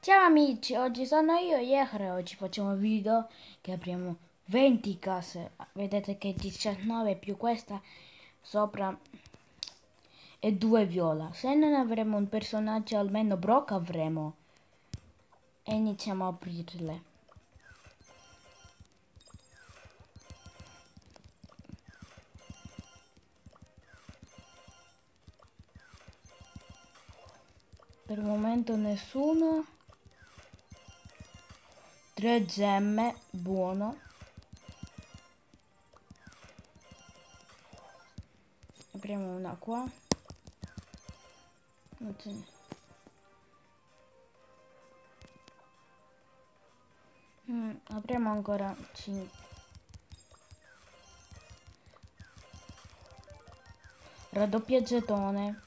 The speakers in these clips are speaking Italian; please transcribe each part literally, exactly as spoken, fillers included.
Ciao amici, oggi sono io Yeher e oggi facciamo un video che apriamo venti casse. Vedete che diciannove più questa sopra e due viola. Se non avremo un personaggio almeno Brock avremo. E iniziamo a aprirle. Per il momento nessuno. Tre gemme, buono. Apriamo una qua. Non ce n'è. Mm, apriamo ancora cinque. Raddoppia getone.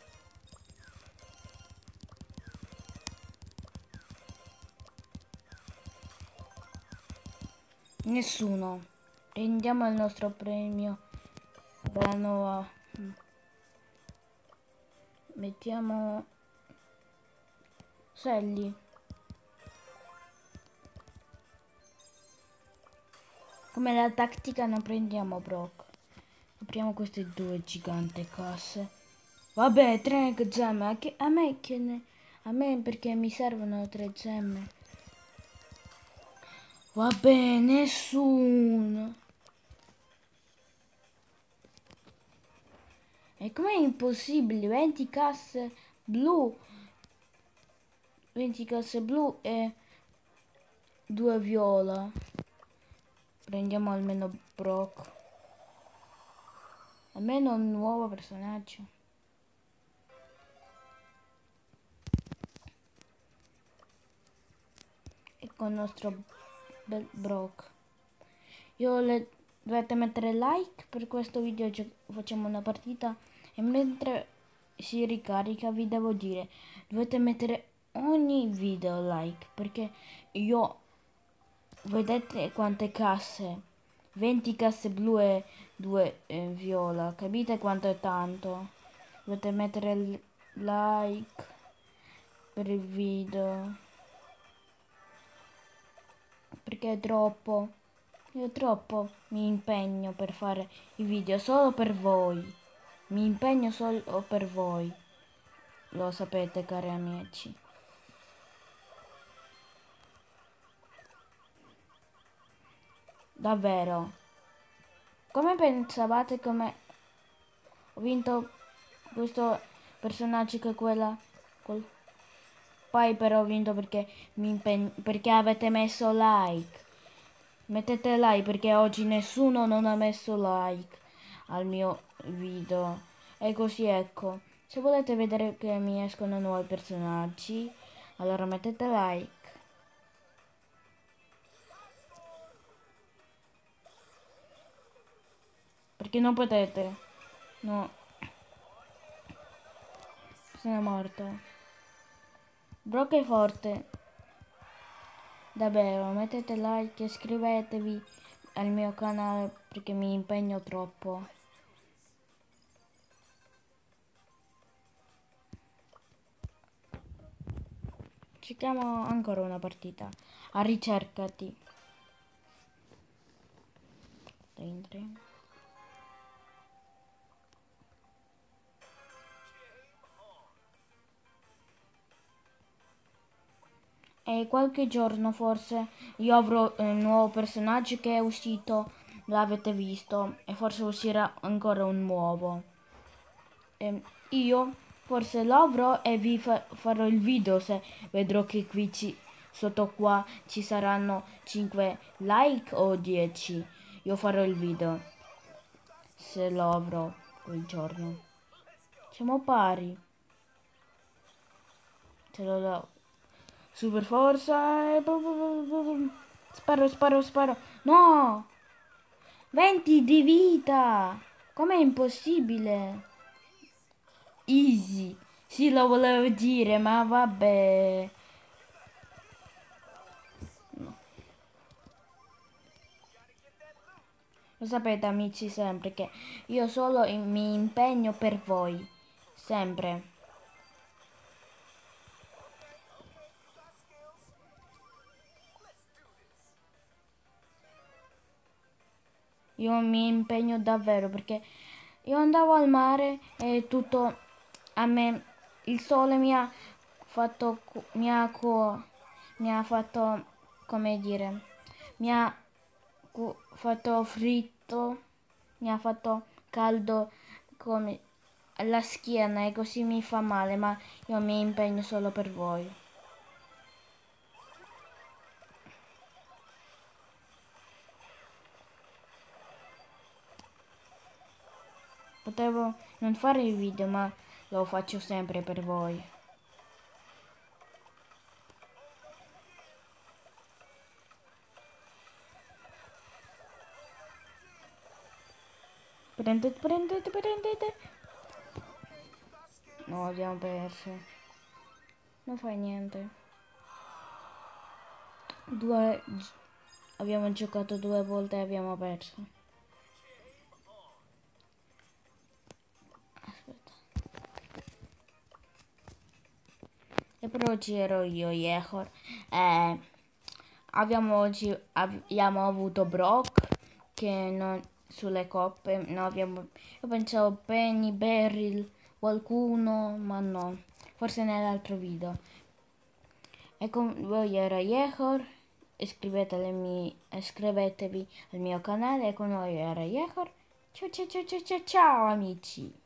Nessuno. Prendiamo il nostro premio per la nuova. Mettiamo Sally. Come la tattica non prendiamo Brock. Apriamo queste due gigante casse. Vabbè, tre gemme. A, che, a me che ne... A me perché mi servono tre gemme. Vabbè, nessuno. E com'è impossibile? venti casse blu. venti casse blu e due viola. Prendiamo almeno Brock. Almeno un nuovo personaggio. Ecco il nostro bel Brock. Io le dovete mettere like per questo video. Facciamo una partita. E mentre si ricarica vi devo dire, dovete mettere ogni video like, perché io vedete quante casse, venti casse blu e due eh, viola, capite quanto è tanto? Dovete mettere il like per il video, perché è troppo, io troppo mi impegno per fare i video solo per voi. Mi impegno solo per voi, lo sapete cari amici. Davvero, come pensavate come ho vinto questo personaggio che quella col... Poi però ho vinto perché mi impegno, perché avete messo like. Mettete like perché oggi nessuno non ha messo like al mio video. E così ecco, se volete vedere che mi escono nuovi personaggi, allora mettete like. Perché non potete. No. Sono morto. Brock è forte. Davvero, mettete like e iscrivetevi al mio canale perché mi impegno troppo. Cerchiamo ancora una partita. A ricercati. Dentro. E qualche giorno forse io avrò un nuovo personaggio che è uscito, l'avete visto, e forse uscirà ancora un nuovo. E io forse lo avrò e vi fa farò il video se vedrò che qui ci, sotto qua ci saranno cinque like o dieci. Io farò il video se lo avrò quel giorno. Siamo pari. Ce l'ho là. Super forza e sparo, sparo, sparo. No! venti di vita! Com'è impossibile? Easy. Sì, lo volevo dire, ma vabbè. No. Lo sapete amici sempre che io solo mi impegno per voi. Sempre. io mi impegno davvero perché io andavo al mare e tutto a me il sole mi ha fatto mi ha, mi ha fatto come dire mi ha fatto fritto, mi ha fatto caldo come alla schiena e così mi fa male, ma io mi impegno solo per voi. Potevo non fare il video, ma lo faccio sempre per voi. Prendete, prendete, prendete. No, abbiamo perso. Non fa niente. Due... Abbiamo giocato due volte e abbiamo perso. Aspetta. E per oggi ero io, Yehor. Eh, abbiamo oggi abbiamo avuto Brock che non sulle coppe. No, abbiamo, io pensavo Penny, Beryl, qualcuno, ma no. Forse nell'altro video. E con voi era Yehor. Iscrivetevi, iscrivetevi al mio canale e con noi era Yehor. Ciao ciao ciao ciao ciao ciao amici.